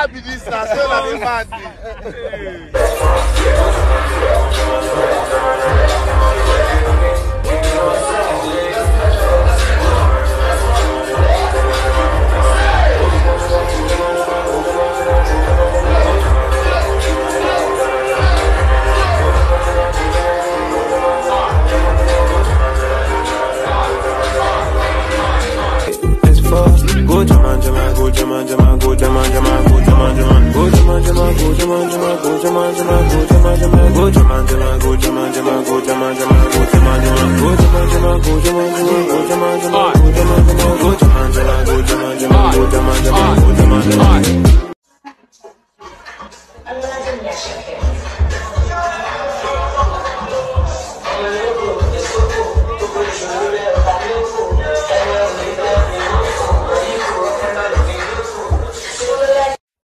How be this now? So that the man Go Jaman Jaman, go Jaman Jaman, go Jaman Jaman, go Jaman Jaman, go Jaman Jaman, go Jaman Jaman, go Jaman Jaman, go Jaman Jaman, go Jaman Jaman, go Jaman Jaman, go Jaman Jaman.